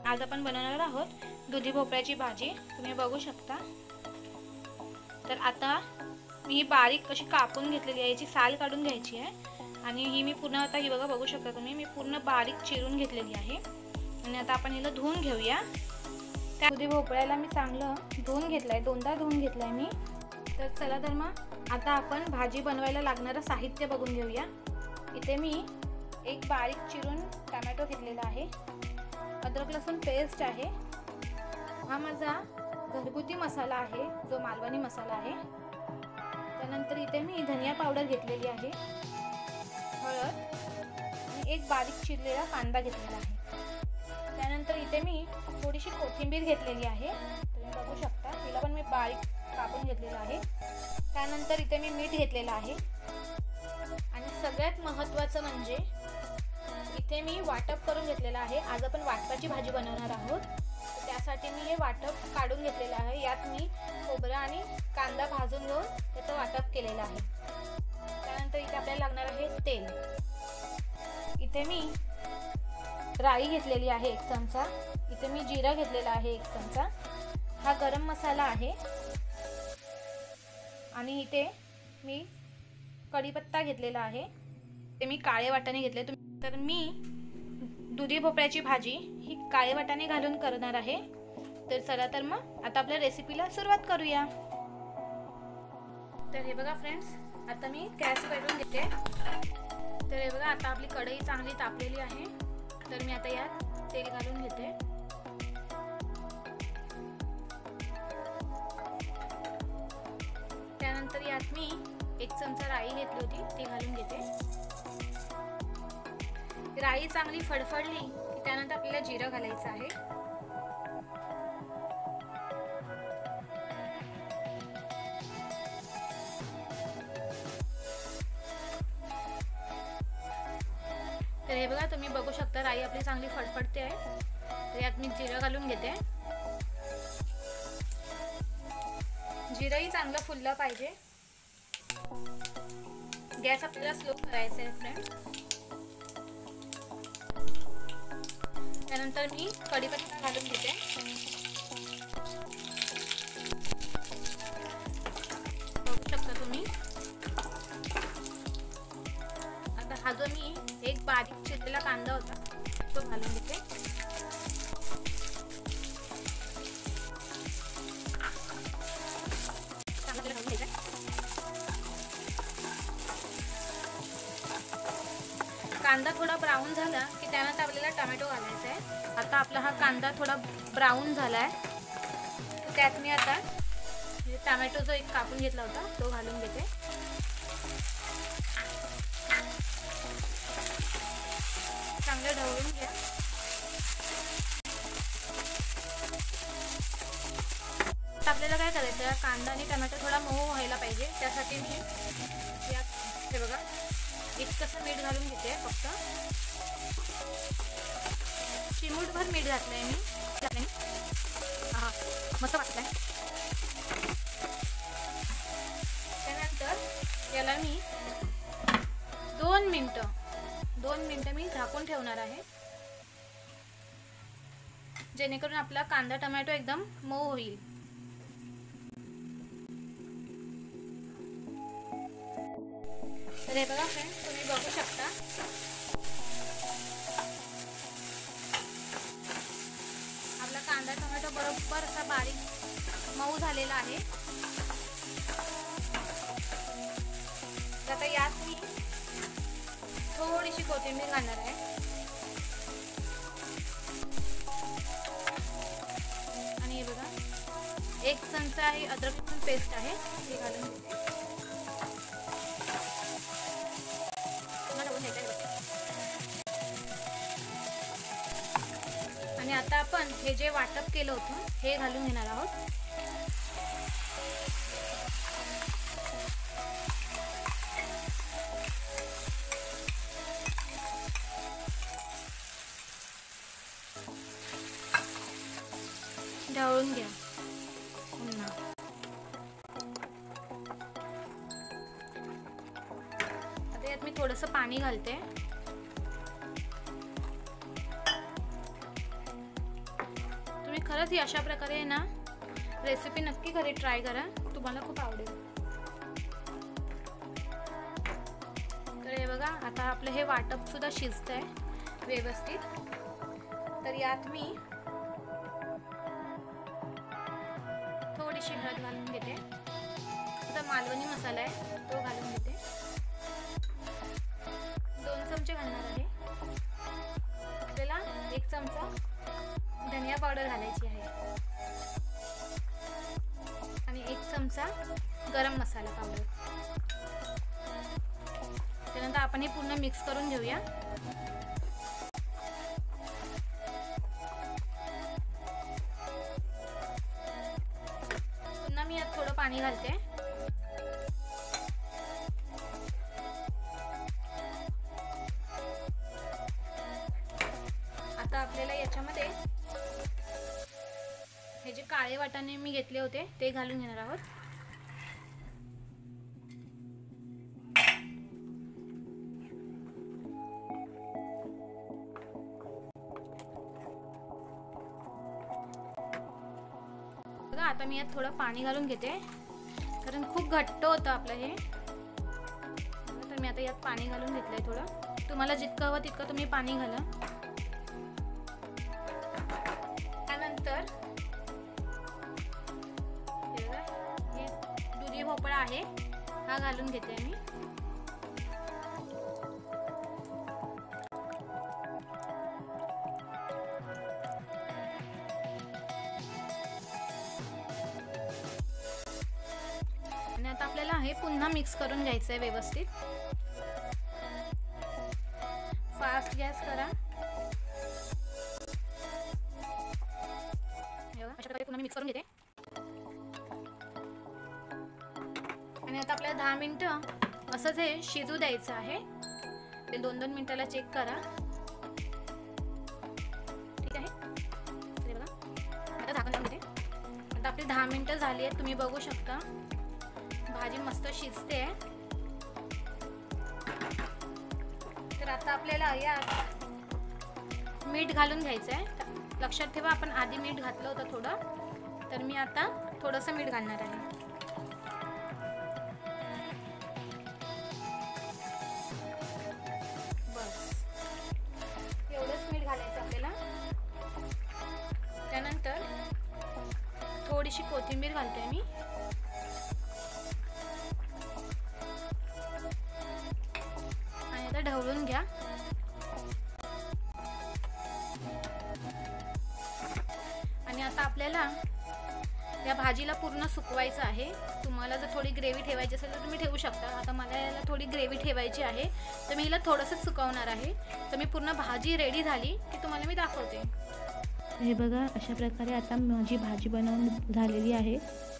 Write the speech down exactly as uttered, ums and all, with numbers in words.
आज आपण बनवणार आहोत दुधी भोपळ्याची भाजी, तुम्ही बघू शकता। तर आता मी बारीक अशी कापून घेतलेली आहे, याची साल काढून घ्यायची आहे आणि ही मी पूर्ण आता ही बघा बघू शकता तुम्ही, मी पूर्ण बारीक चिरून घेतलेली आहे आणि आता आपण हिला धुवून घेऊया। त्या दुधी भोपळ्याला मी चांगलं धुवून घेतलंय, दोनदा धुवून घेतलंय मी। तर चला तर मग आता आपण भाजी बनवायला लागणारं साहित्य बघून घेऊया। इथे मी एक बारीक चिरून टोमॅटो घेतलेला आहे, अद्रक लसूण पेस्ट आहे, हा माझा घरगुती मसाला आहे जो मालवणी मसाला आहे। त्यानंतर इथे मी धनिया पावडर घेतलेली आहे, हळद आणि एक बारीक चिरलेला कांदा घेतलेला आहे। त्यानंतर इथे मी थोडीशी कोथिंबीर घेतलेली आहे, तुम्ही बघू शकता, तिला पण मी बारीक कापून घेतलेला आहे। त्यानंतर इथे मी मीठ घेतलेलं आहे आणि सगळ्यात महत्त्वाचं म्हणजे इथे मी वाटप करून घेतलेलं आहे। आज आपण वाटपाची भाजी बनवणार आहोत, त्यासाठी मी हे वाटप काढून घेतलेलं आहे। यात मी खोबरं आणि कांदा भाजून घेऊन त्याचं वाटप केलेलं आहे। त्यानंतर इथे आपल्याला लागणार आहे तेल। इथे मी राई घेतलेली आहे एक चमचा, इथे मी जिरा घेतलेला आहे एक चमचा, हा गरम मसाला आहे आणि इथे मी कढीपत्ता घेतलेला आहे, ते मी काळे वाटाणे घेतले। तर मी दुधी भोपळ्याची भाजी ही काळे वाटाणे घालून करणार आहे। तर चला तर मग आता आपल्या रेसिपीला सुरुवात करूया। तर हे बघा फ्रेंड्स, आता मी गॅस पेटवून घेते। तर हे बघा, आता आपली कढई चांगली तापलेली आहे, तर मी आता यात तेल घालून घेते। त्यानंतर यात मी एक चमचा राई घेतली होती, ती घालून घेते। राई चांगली फडफडली की त्यानंतर आपल्याला जिरं घालायचं आहे। तर हे बघा, तुम्ही बघू शकता राई आपली चांगली फडफडते आहे, तर यात मी जिरं घालून घेते। जिरंही चांगलं फुललं पाहिजे, गॅस आपल्याला स्लो करायचा आहे फ्रेंड्स। त्यानंतर मी कढीपत्ता घालून घेते। बघू शकता तुम्ही, आता हा जो मी एक बारीक चिरलेला कांदा होता तो घालून घेते। कांदा थोडा ब्राऊन झाला की त्यानंतर आपल्याला टोमॅटो घालायचा आहे। आता आपला हा कांदा थोडा ब्राऊन झाला आहे, त्यात मी आता टोमॅटो जो एक कापून घेतला होता तो घालून घेते। चांगलं ढवळून घ्या। आपल्याला काय करायचं, कांदा आणि टोमॅटो थोडा मऊ व्हायला पाहिजे, त्यासाठी मी यात हे बघा इतकंसं मीठ घालून घेते, फक्त चिमूटभर मीठ घातलंय मी। हा मस्त वाटतंय। त्यानंतर याला मी दोन मिनटं दोन मिनटं मी झाकून ठेवणार आहे, जेणेकरून आपला कांदा टोमॅटो एकदम मऊ होईल। तर हे बघा फ्रेंड्स, तुम्ही बघू शकता आपला कांदा टोमॅटो बरोबर असा बारीक मऊ झालेला आहे। आता यात मी थोडीशी कोथिंबीर घालणार आहे आणि हे बघा एक चमचा ही अद्रक लसूण पेस्ट आहे, ती घालून घेते। आणि आता आपण हे जे वाटप केलं होतं हे घालून घेणार आहोत। ढवळून घ्या पुन्हा। आता यात मी थोडंसं पाणी घालते। खरंच ही अशा प्रकारे ना रेसिपी नक्की घरी ट्राय करा, तुम्हाला खूप आवडेल. तर हे बघा आता आपलं हे वाटप सुद्धा शिजतं आहे व्यवस्थित. तर यात मी थोडीशी हळद घालून घेते. आता मालवणी मसाला आहे तो घालून घेते. दोन चमचे घालणार आहे. आपल्याला एक चमचा धनिया पावडर घालायची आहे आणि एक चमचा गरम मसाला पावडर. त्यानंतर आपण हे पूर्ण मिक्स करून घेऊया. पुन्हा मी यात थोडं पाणी घालते. आता आपल्याला याच्यामध्ये हे जे काळे वाटाणे मी घेतले होते ते घालून घेणार आहोत. बघा आता मी यात थोडं पाणी घालून घेते कारण खूप घट्ट होतं आपलं हे. तर मी आता यात पाणी घालून घेतलंय थोडं. तुम्हाला जितकं हवं तितकं तुम्ही पाणी घाला. त्यानंतर हे दुधी भोपळा आहे हा घालून घेते मी. आणि आता आपल्याला हे पुन्हा मिक्स करून घ्यायचं आहे व्यवस्थित. फास्ट गॅस करा. अशा प्रकारे पुन्हा मी मिक्स करून घेते. आणि आता आपल्याला दहा मिनिटं असंच हे शिजू द्यायचं आहे. ते दोन दोन मिनिटाला चेक करा. ठीक आहे. बघा आता झाकण लावून घेते. आता आपली दहा मिनिटं झाली आहेत. तुम्ही बघू शकता भाजी मस्त शिजते. तर आता आपल्याला यात मीठ घालून घ्यायचं आहे. लक्षात ठेवा आपण आधी मीठ घातलं होतं थोडं. तर मी आता थोडंसं मीठ घालणार आहे. बस एवढंच मीठ घालायचं आपल्याला. त्यानंतर थोडीशी कोथिंबीर घालते मी. आणि आता ढवळून घ्या. आणि आता आपल्याला या भाजीला पूर्ण सुकवायचं आहे. तुम्हाला जर थोडी ग्रेव्ही ठेवायची असेल तर तुम्ही ठेवू शकता. आता मला याला थोडी ग्रेव्ही ठेवायची आहे तर मी हिला थोडंसं सुकवणार आहे. तर मी पूर्ण भाजी रेडी झाली की तुम्हाला मी दाखवते. हे बघा अशा प्रकारे आता माझी भाजी बनवून झालेली आहे.